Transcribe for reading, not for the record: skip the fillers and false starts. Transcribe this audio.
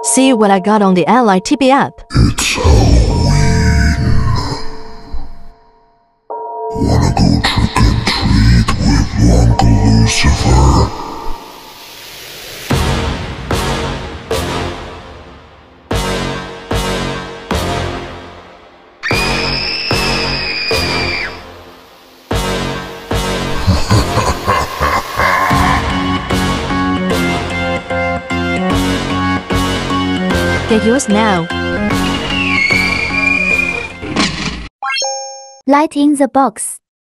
See what I got on the LightTV app. It's Halloween. Wanna go trick and treat with Uncle Lucifer? Get yours now. Light in the box.